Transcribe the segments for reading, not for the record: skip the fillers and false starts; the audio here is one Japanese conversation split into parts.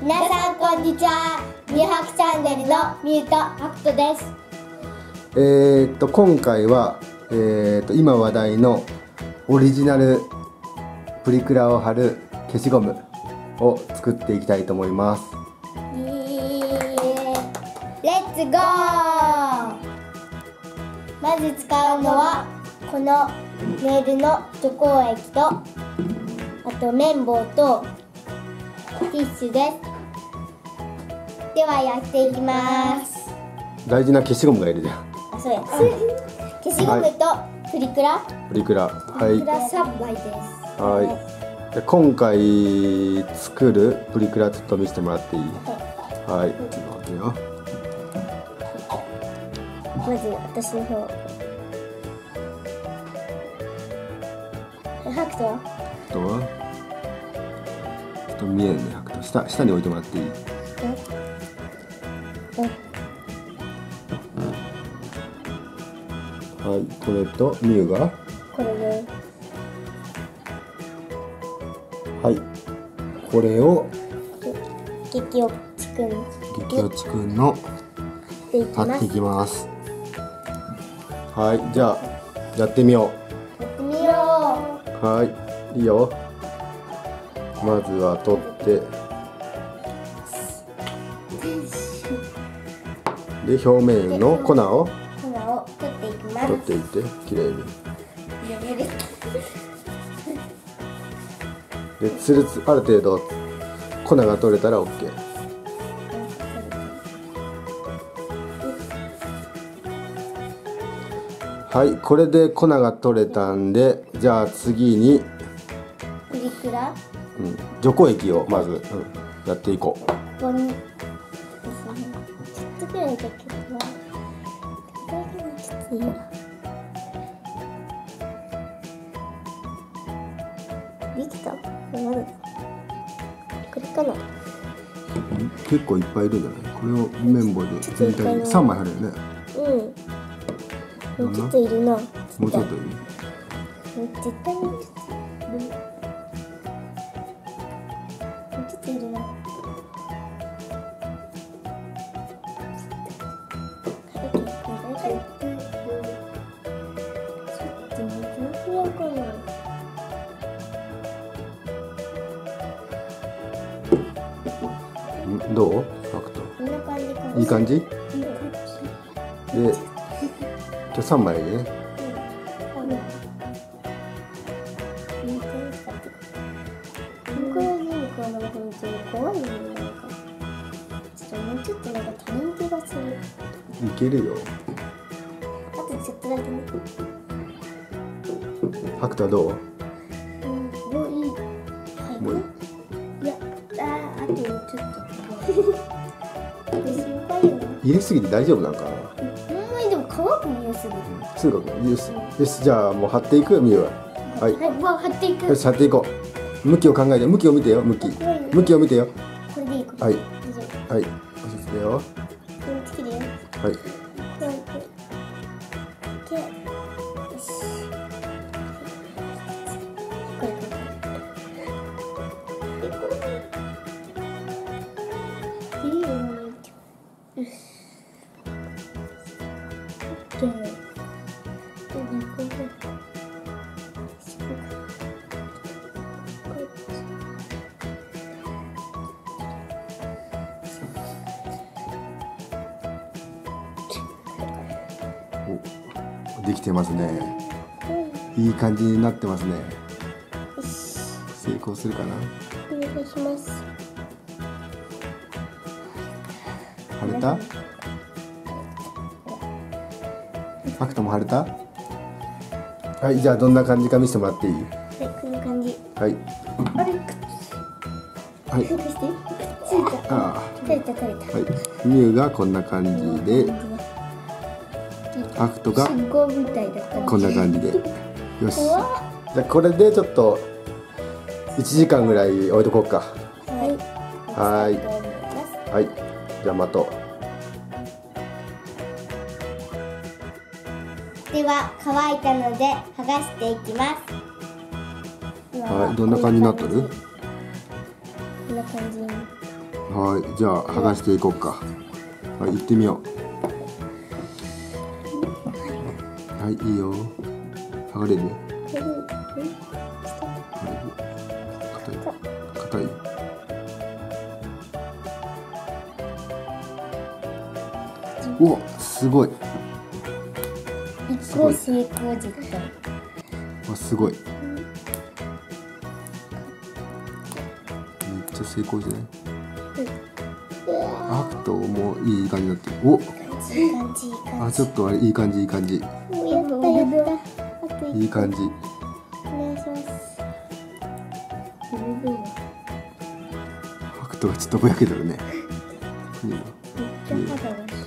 皆さんこんにちは。ミュハクチャンネルのミュウとハクトです。 今回は、今話題のオリジナルプリクラを貼る消しゴムを作っていきたいと思います。 レッツゴー。まず使うのはこのネイルの除光液と、あと綿棒とティッシュです。ではやっていきます。 大事な消しゴムがいるじゃん。 あ、そうや。消しゴムとプリクラ。 プリクラ、はい。 プリクラ3枚です。 はい。で今回作るプリクラちょっと見せてもらっていい？はい。ちょっと待ってよ。 まず私の方。ハクトは？ あとはちょっと見えるね。ハクト下に置いてもらっていい？はい、これとミュウがこれで、 はい、これを激落ちくんの貼っていききます。はい、じゃあやってみよやってみよう。 はい、いいよ。まずは取ってで表面の粉を取っていきます。 取っていってきれいにでつるつある程度粉が取れたら OK。はい、これで粉が取れたんで、じゃあ次にプリクラ、 除光液をまず、やっていこう。 ここにですね、ちょっとくらいだけど、これがちょっといいな。できた？まだこれかな。 結構いっぱいいるんじゃない？これを綿棒で全体に3枚貼るよね。 もうちょっといるな。 もうちょっといる。 絶対もうちょっといる。もうちょっといるな。 どう？ハクト。 こんな感じかな。 いい感じ？で、じゃ3枚でね。 これいいのかな、本当に怖いよね、なんか。ちょっともうちょっとなんか足りん気がする。 いけるよ。 あとちょっとだけね。 ハクトはどう？ もういい。はい。 もういい。 いや、あとちょっと。心配よな。 入れすぎて大丈夫なんかな？ ほんまにでも乾く匂いする。 すぐよし、じゃあもう貼っていくミュウは。はい。 はい、もう貼っていく。 よし、貼っていこう。向きを考えて、向きを見てよ、向きを見てよ。 これでいいか。 はい。 大丈夫。 はい。押し付けよ。 これつけるよ。 はい。 これで、よし。これ。いいよ。よし。オッケー。 できてますね。いい感じになってますね。成功するかな。 お願いします。 貼れた？ハクトも貼れた？はい、じゃあどんな感じか見せてもらっていい？ はい、こんな感じ。 はい。 あれ、 はい。 くっついた。 ああ。 取れた。 はい。ミュウがこんな感じで、ハクトが信号みたいだった。 こんな感じで。よし。じゃあこれでちょっと1時間ぐらい置いとこうか。はい。はい。じゃあ待とう。 では乾いたので剥がしていきます。 はい、どんな感じになってる？ こんな感じに。 はい、じゃあ剥がしていこうか。はい、行ってみよう。はい、いいよ。剥がれる？硬い。硬い。お、すごい。 一個成功実験。 あ、すごい。めっちゃ成功じゃない？アクトもいい感じになってる。お、 いい感じ。 あ、ちょっとあれいい感じいい感じ。 やった。あといい感じ。 お願いします。 アクトがちょっとぼやけてるね。いいよ。 めっちゃ肌が白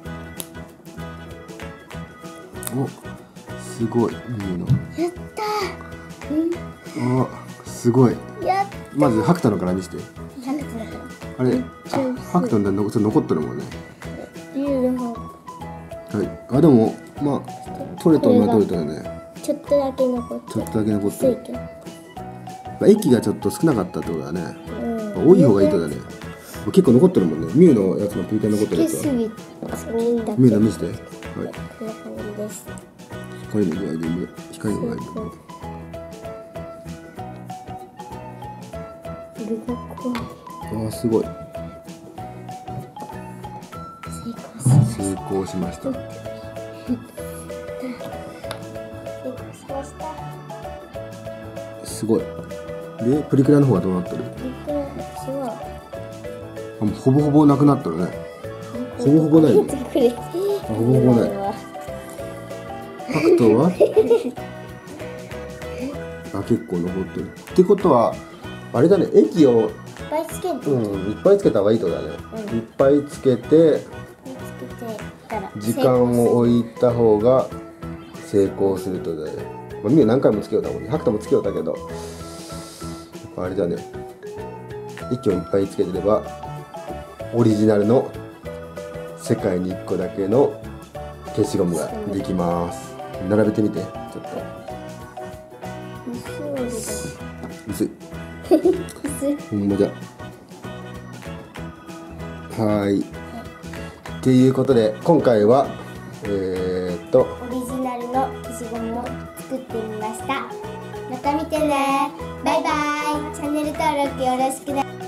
い。 お、すごい。いいの。 やったあ、すごい。 ー。やっまずハクトのから見せて。 た。なんかあれ、ハクトのちょっと残ってるもんね。 ビューの方。 はい。あ、でもまあ取れたのは取れたよね。 ちょっとだけ残ってる。 ちょっとだけ残ってる。 薄いけど。 まあ、液がちょっと少なかったってことだね。 うん。 多い方がいいとだね。結構残ってるもんね。ミュウのやつのプリター残ってるやつは。 好きすぎ。いいんだけど。 ミュウの見せて。はい。 こんな感じです。 光の具合で光の具合で。 具が怖い。 ああ、すごい。成功しました。 成功しました。 すごい。で、プリクラの方はどうなってる？ 私はあ、もうほぼほぼなくなったるね。ほぼほぼない。 ほぼほぼほぼない。ハクトはあ、結構残ってる。ってことはあれだね、液をいっぱいつけて、 いっぱいつけた方がいいとだね。いっぱいつけて時間を置いた方が成功するとだね。まあ、ミュウ何回もつけようたもんね。ハクトもつけようたけど、やっぱあれだね。液をいっぱいつけてればオリジナルの世界に1個だけの消しゴムができます。並べてみて、ちょっと薄い。ほんまじゃ。はい。ということで今回はオリジナルの消しゴムを作ってみました。また見てね。バイバイ。チャンネル登録よろしくね。